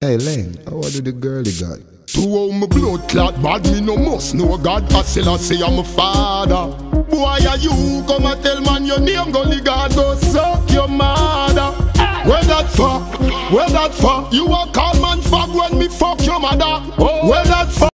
Hey Len, how do the girlie got? To how my blood clot bad, me no must know God. I say I'm a father. Boy, are you come and tell man your name, gully God, go suck your mother. Where that for? Where that for? You a call man fag when me fuck your mother. Where that for?